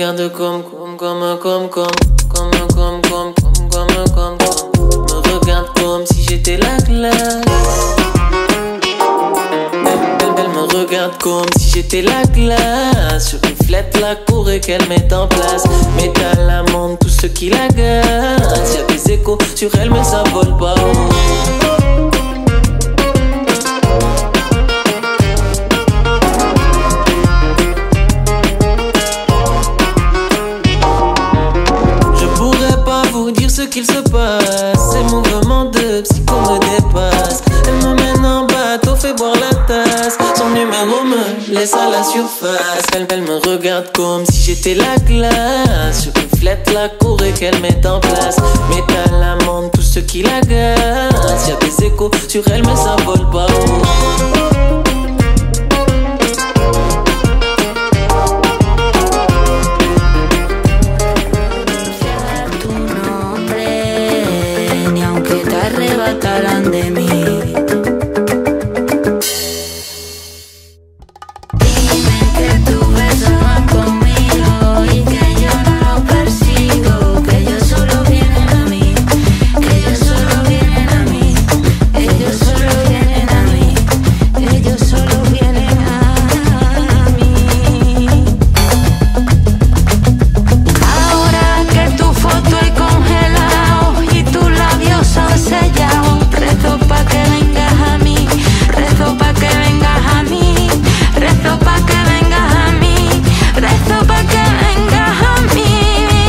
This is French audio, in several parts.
regarde comme. Me regarde comme si j'étais la glace. Elle me regarde comme si j'étais la glace. Je reflète la cour et qu'elle met en place. Métal, amande, tout ce qui l'agace. Y'a des échos sur elle mais ça vole pas haut. Ce qu'il se passe, ces mouvements de psycho me dépassent. Elle me mène en bateau, fait boire la tasse. Son numéro me laisse à la surface. Elle me regarde comme si j'étais la glace. Je reflète la cour et qu'elle met en place. Métal, amande, tout ce qui l'agace. Y'a des échos sur elle mais ça vole pas haut. Arrebataran de mí. Dime que tu beso va conmigo y que yo no lo persigo, que ellos solo vienen a mí, que ellos solo vienen a mí, ellos solo vienen a mí, ellos solo vienen a mí. Ahora que tu foto he congelado y tus labios han sellado, rezo pa' que vengas a mí, rezo pa' que vengas a mí, rezo pa' que vengas a mí, rezo pa' que vengas a mí.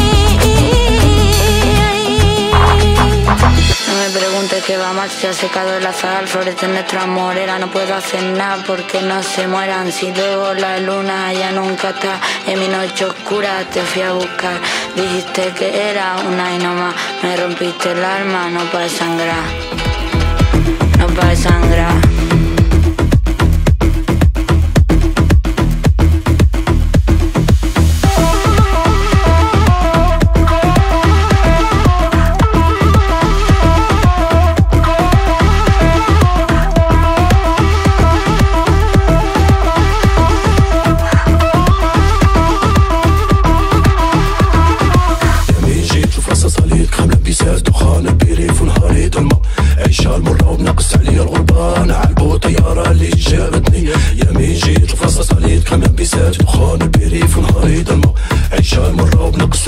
No me preguntes qué va mal, se ha secado el azahar, florece nuestra morera, no puedo hacer nada porque no se mueran. Si luego la luna ya nunca está en mi noche oscura, te fui a buscar, dijiste que era una y no más, me rompiste el alma, no pa' sangrar, no pa' sangrar. دخان البيري في نهاري ضلمة عيشة المرة وبنقص عليا الغربة أنا عالبو طيارة اللي جابتني يامي جيت وفاصة صليت كمان بيسات دخان البيري في نهاري ضلمة عيشة المرة وبنقص